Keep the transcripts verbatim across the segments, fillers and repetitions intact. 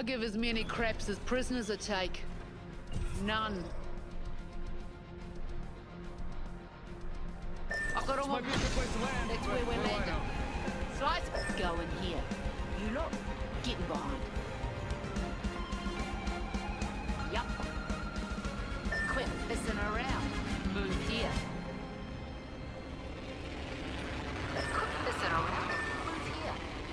give as many craps as prisoners I take. None. I got all my... Might be a good place to land. That's where we're landing. Slice, go in here. You lot, getting behind. Yup. Quit pissing around. Move here. Quit pissing around. Move here.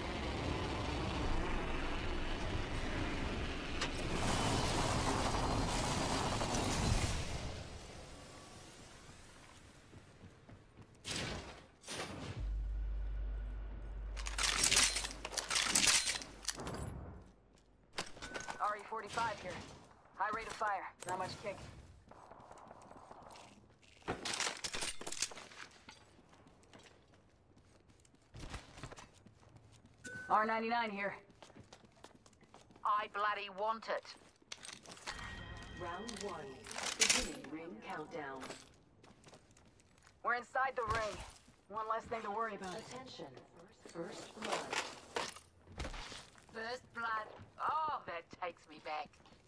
R E forty-five here. High rate of fire. Not much kick. R ninety-nine here. I bloody want it. Round one. Beginning ring countdown. We're inside the ring. One less thing to worry about. Attention. First blood. First blood. Oh, that takes me back.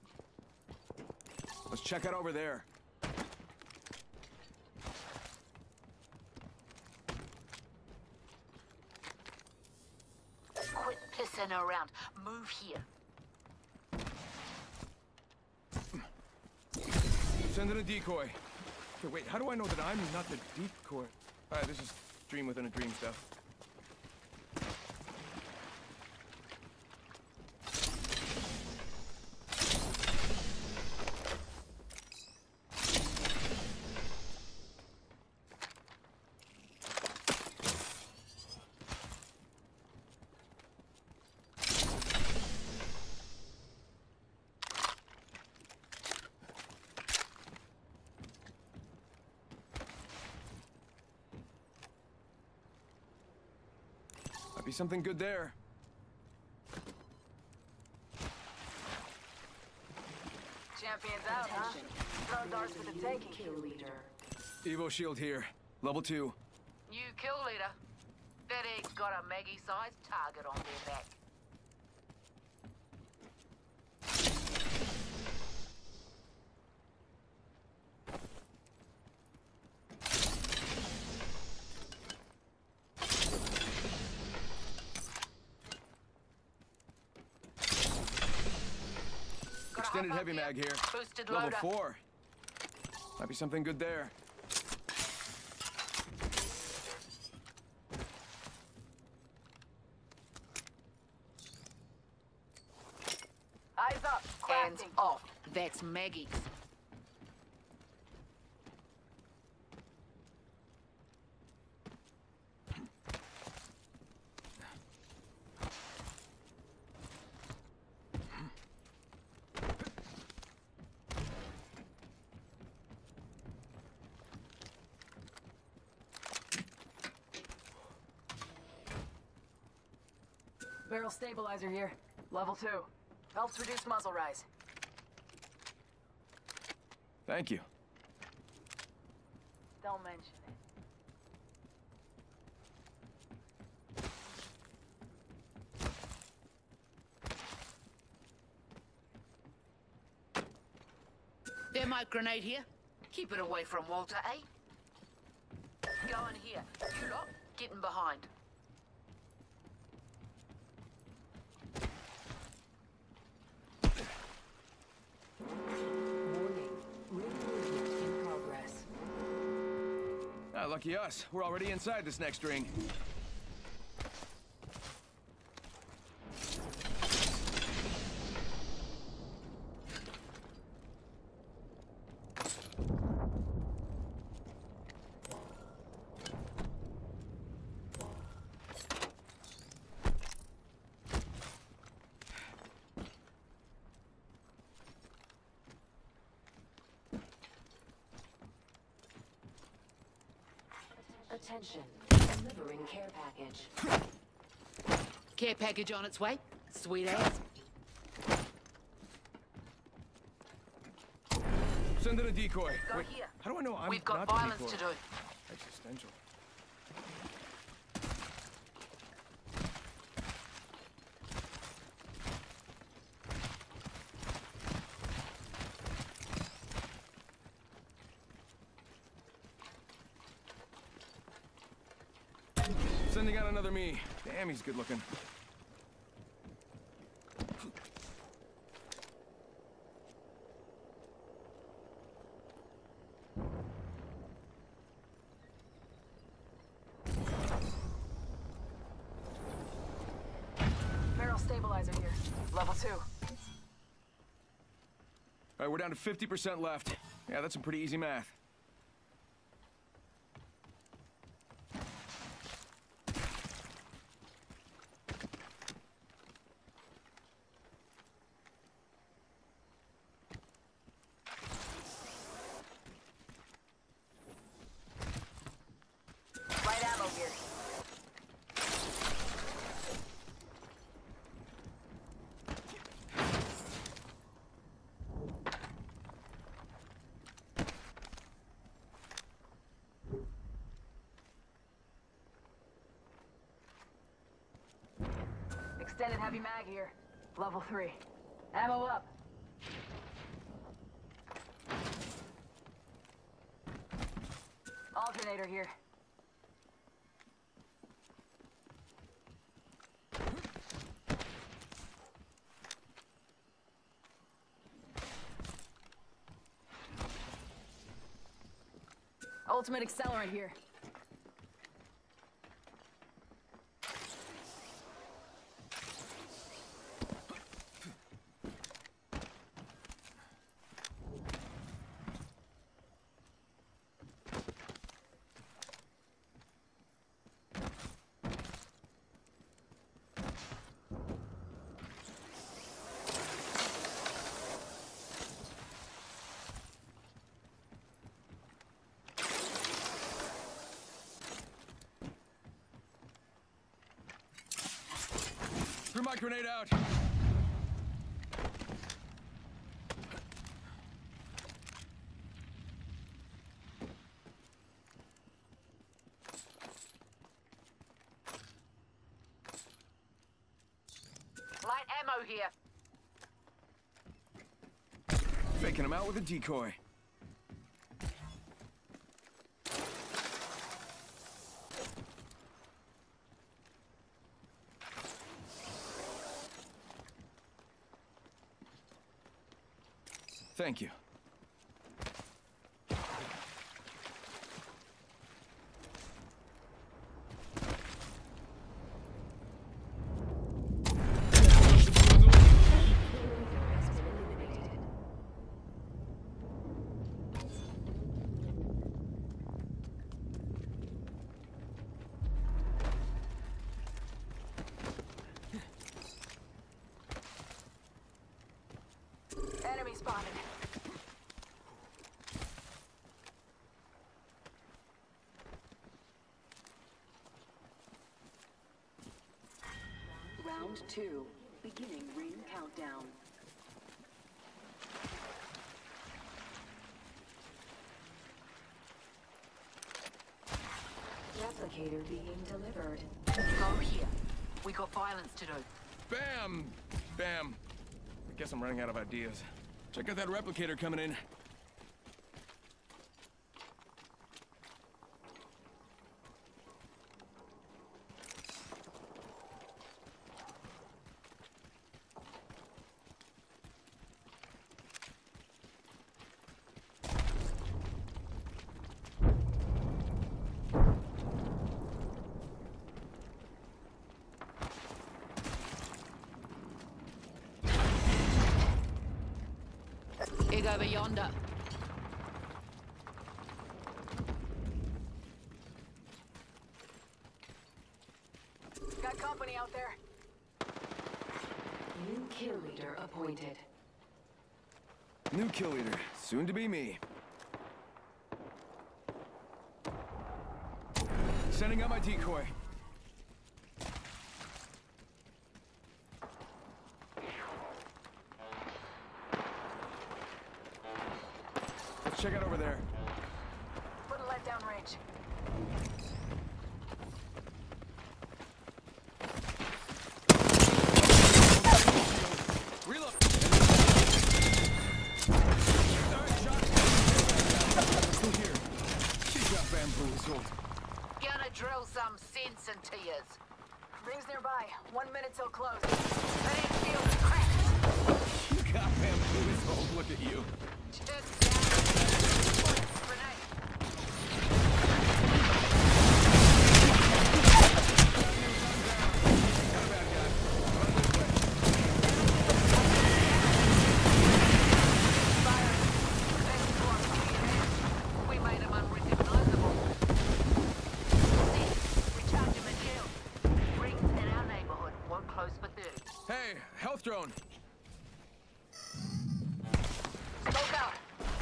Let's check out over there. Quit pissing around. Move here. Send in a decoy. Okay, wait, how do I know that I'm not the decoy? Alright, this is dream within a dream stuff. Might be something good there. Champions out, huh? Throw darts for the taking. Kill leader. Evo shield here. Level two. New kill leader. That egg's got a Maggie-sized target on their back. Extended heavy mag here. Boosted Level loader. four. Might be something good there. Eyes up. Hands Crafting. off. That's Maggie's. Barrel stabilizer here. Level two. Helps reduce muzzle rise. Thank you. Don't mention it. Thermite grenade here. Keep it away from Walter, eh? Go in here. You lot, getting behind. Warning. Ring movement in progress. Ah, lucky us. We're already inside this next ring. Attention. Delivering care package. Care package on its way. Sweet ass. Send in a decoy. Go Wait, here. how do I know I'm We've got not the violence decoy? to do. Existential. sending out another me. Damn, he's good looking. Barrel stabilizer here. Level two. All right, we're down to fifty percent left. Yeah, that's some pretty easy math. Light ammo here. Extended heavy mag here. Level three. Ammo up. Alternator here. Ultimate accelerant here. Threw my grenade out. Light ammo here. Faking him out with a decoy. Thank you. Enemy spotted. Round two. Beginning ring countdown. Replicator being delivered. Go here. We got violence to do. Bam! Bam. I guess I'm running out of ideas. Check out that replicator coming in. Dig over yonder. Got company out there. New kill leader appointed. New kill leader, soon to be me. Sending out my decoy. Let's check out over there. Put a lead down range. Reload! Here. She got bamboozled. Gonna drill some sense into yous. Ring's nearby. One minute till close. That infield is cracked. You goddamn asshole, look at you. Just down. Grenade. Not a bad guy. Run this way. Fire. Let's go on to the edge. We made him unrecognizable. See, recharge him and shield. Rings in our neighborhood won't close for thirty. Hey, health drone. Smoke out.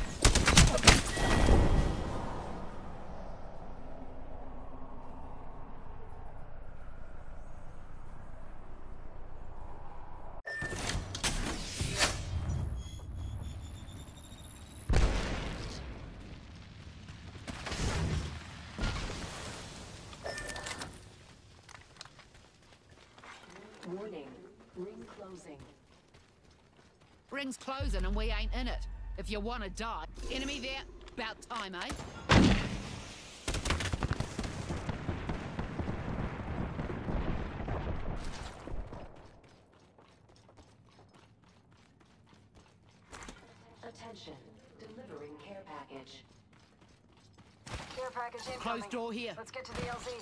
Warning. Ring closing. Ring's closing and we ain't in it. If you wanna die. Enemy there. About time, eh? Attention. Delivering care package. Care package incoming. Closed door here. Let's get to the L Z.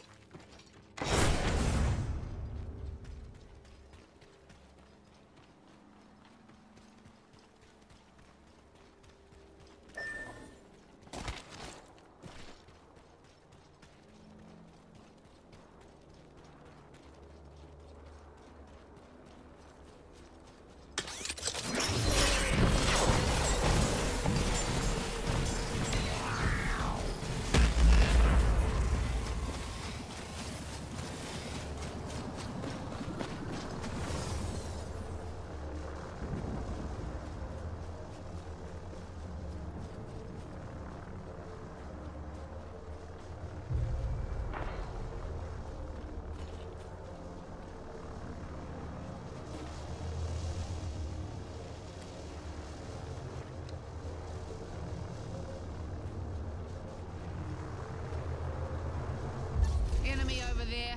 Enemy over there.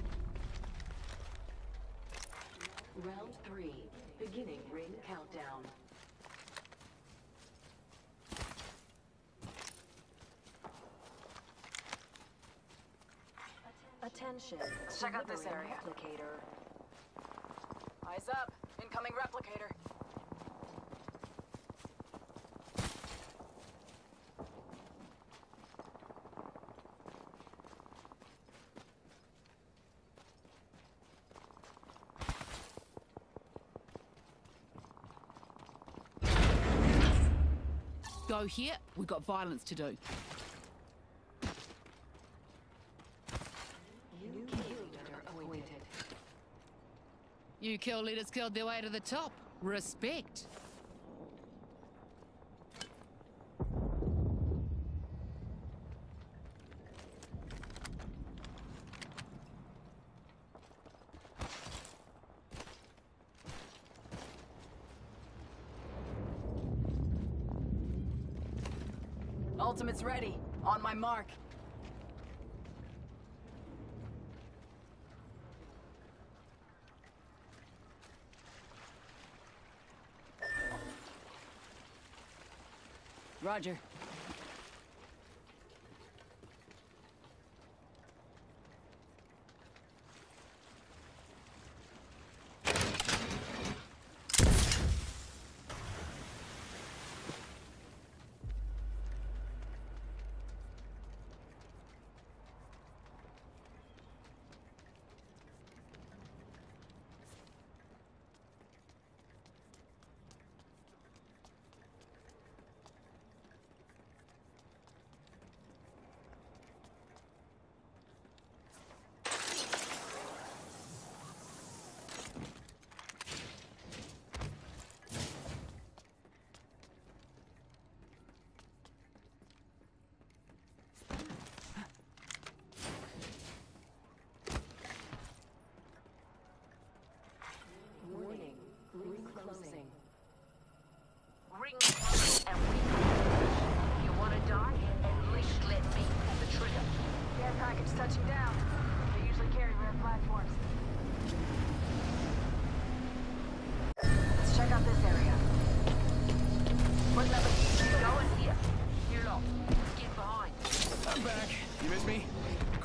Round three. Beginning ring countdown. Attention. Check out this Delivering area. Replicator. Eyes up. Incoming replicator. Go here. We've got violence to do. New kill leader appointed. You kill leaders killed their way to the top. Respect. Ultimate's ready. On my mark. Roger.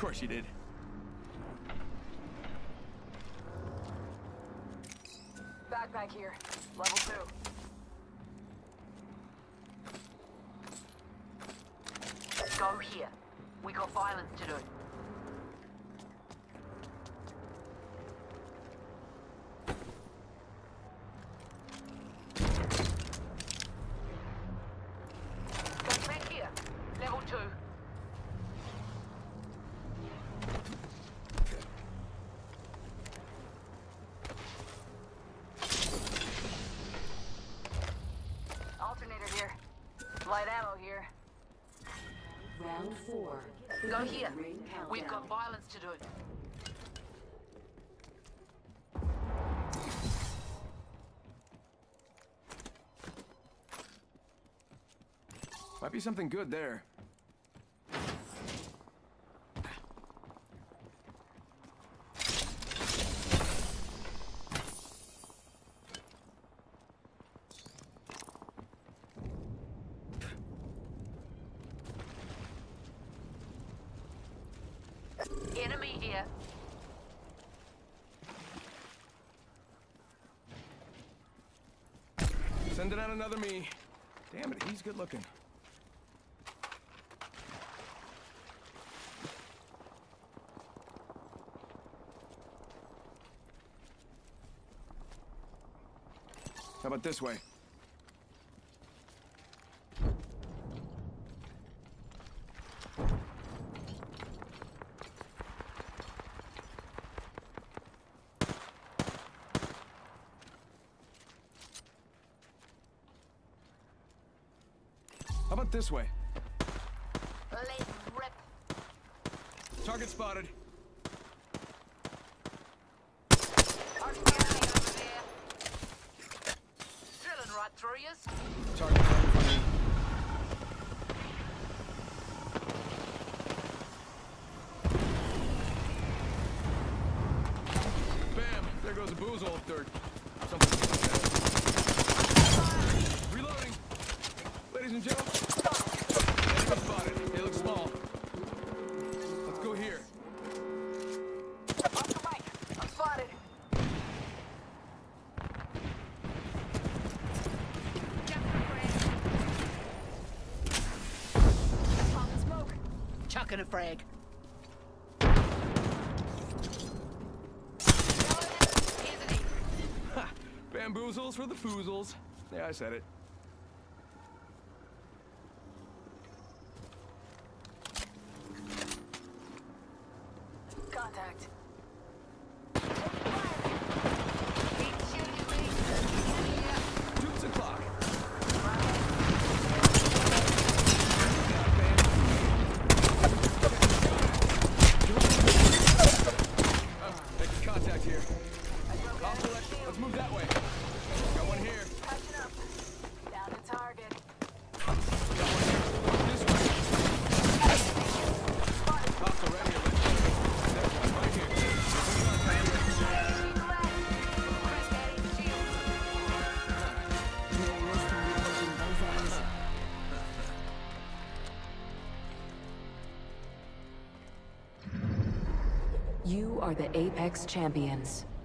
course you did. Backpack here. Level two. Go here. We got violence to do. Backpack here. Level two. Alternator here. Light ammo here. Round four. Go Beginning here. ring countdown. We've got violence to do. Might be something good there. Enemy here. Sending out another me. Damn it, he's good looking. How about this way? How about this way? Let's rip. Target spotted. Target guy over there. Drilling right through yous. Target right in front of me. Bam! There goes a boozle up dirt. Something like that. Reloading! Ladies and gentlemen. Enemy spotted. They look small. Let's go here. Off the mic. I'm spotted. Popping smoke. Chucking a frag. Here's an egg. Ha! Bamboozles for the foozles. Yeah, I said it. Contact. Keep shooting me. Yeah. Dukes o'clock. Making contact here. Off the left. Let's move that way. Got one here. Catching up. Down to target. Got one here. This way. Off the ready. There's one right here. You are the Apex Champions.